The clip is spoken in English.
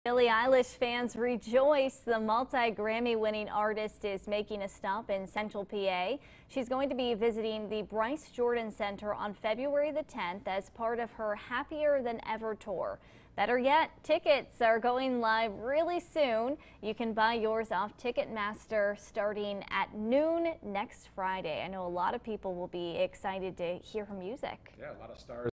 Billie Eilish fans rejoice. The multi-Grammy winning artist is making a stop in Central PA. She's going to be visiting the Bryce Jordan Center on February the 10th as part of her Happier Than Ever tour. Better yet, tickets are going live really soon. You can buy yours off Ticketmaster starting at noon next Friday. I know a lot of people will be excited to hear her music. Yeah, a lot of stars.